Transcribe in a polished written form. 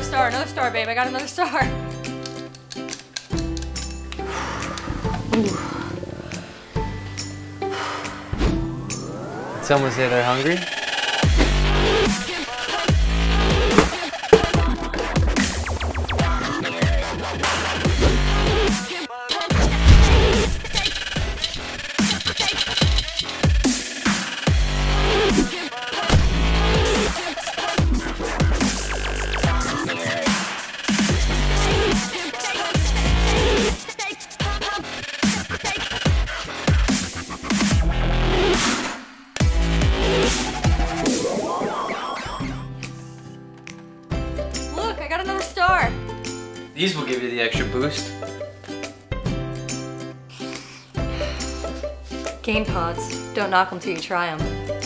another star, babe. I got another star. Did someone say they're hungry? I got another star. These will give you the extra boost. Game pods. Don't knock them till you try them.